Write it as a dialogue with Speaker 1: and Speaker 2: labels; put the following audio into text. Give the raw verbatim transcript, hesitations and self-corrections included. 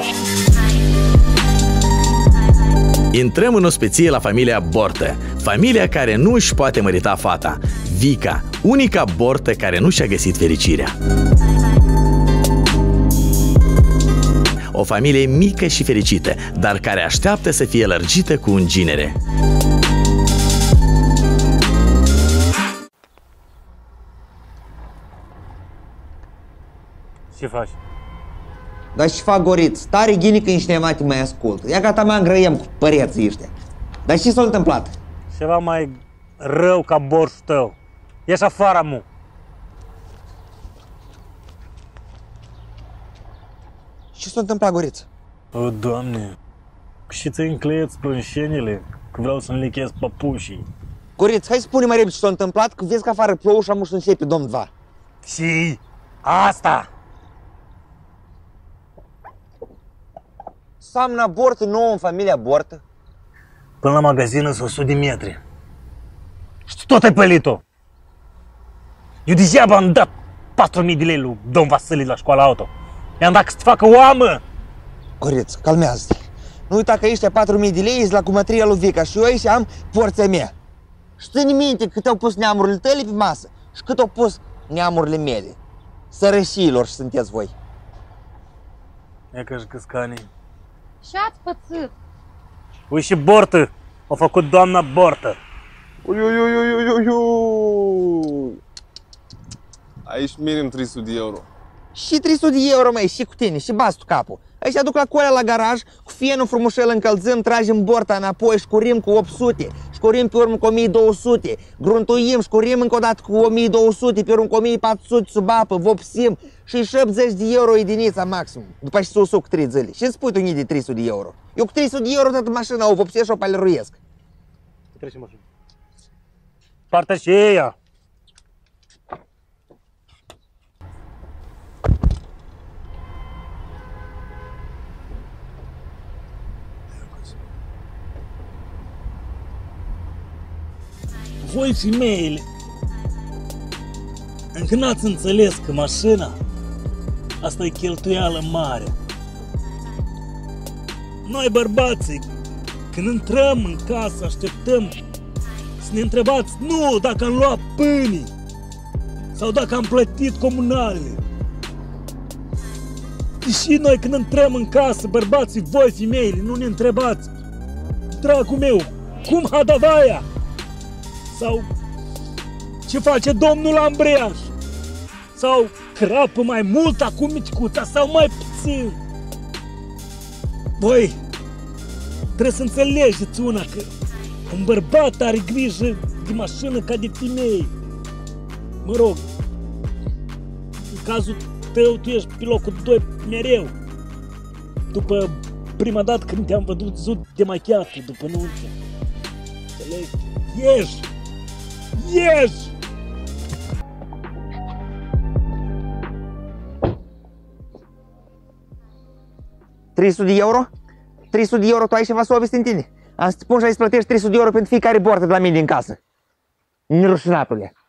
Speaker 1: Intrăm în ospăție la familia Bortă, familia care nu își poate mărita fata, Vica, unica Bortă care nu și-a găsit fericirea. O familie mică și fericită, dar care așteaptă să fie lărgită cu un ginere.
Speaker 2: Ce faci?
Speaker 3: Dar ce fac, Goriț? Tare ghini că niște mate mai ascultă. Ia gata, mă îngrăiem cu păreții ăștia. Dar ce s-a întâmplat?
Speaker 2: Ceva mai rău ca borșul tău. Ieși afară, mu!
Speaker 3: Ce s-a întâmplat, Goriț?
Speaker 2: O, Doamne! Și ți-ai încleiat sprânșenile, că vreau să-mi lechez păpușii.
Speaker 3: Goriț, hai spune mai repede ce s-a întâmplat, că vezi că afară plouă și am să începe domn dva.
Speaker 2: Și asta!
Speaker 3: Samna Bortă nouă în familia Bortă?
Speaker 2: Până la magazin sunt o sută de metri. Și tu tot ai pălit-o! Eu degeaba am dat patru mii de lei lui domn Vasile la școala auto. I-am dat să te facă oamă!
Speaker 3: Goriț, calmează-te. Nu uita că ăștia patru mii de lei ești la cumătria lui Vica și eu aici am porția mea. Și ține minte cât au pus neamurile tale pe masă și cât au pus neamurile mele. Sărășiilor și sunteți voi.
Speaker 2: E că-și căscanii.
Speaker 4: Ce-ați pățit?
Speaker 2: Ui și Bortă! A făcut doamna Bortă.
Speaker 5: Ui, ui, ui, ui, ui, ui. Aici minim trei sute de euro.
Speaker 3: Și trei sute de euro, mai și cu tine, și bați tu capul. Ăștia duc la colea la garaj, cu fienul frumușel încălzăm, tragem Borta înapoi, șcurim cu opt sute, șcurim pe urmă cu o mie două sute, gruntuim, șcurim încă o dată cu o mie două sute, pe urmă cu o mie patru sute sub apă, vopsim și șaptezeci de euro edinița maxim, după ce s-o suc trei zile. Și îmi spui tu unii de trei sute de euro. Eu cu trei sute de euro toată mașina o vopsesc și o paleruiesc.
Speaker 2: Trece mașina. Partea și ea. Voi, femeile, încă n-ați înțeles că mașina asta e cheltuială mare. Noi, bărbații, când intrăm în casă, așteptăm să ne întrebați nu dacă am luat pâinii sau dacă am plătit comunalele. Și noi când intrăm în casă, bărbații, voi, femeile, nu ne întrebați, dragul meu, cum hadavaia? Sau ce face domnul Ambreiaș? Sau crapă mai mult acum micuța sau mai puțin? Voi trebuie să înțelegeți una că un bărbat are grijă de mașină ca de femei. Mă rog, în cazul tău tu ești pe locul doi mereu. După prima dată când te-am văzut demachiat după nuntă. Înțelegi? Ieși! Ieși!
Speaker 3: trei sute de euro? trei sute de euro, tu ai ceva sovest în tine? Am să te pun și ai să plătești trei sute de euro pentru fiecare Bortă de la mine din casă. Nerușinatule.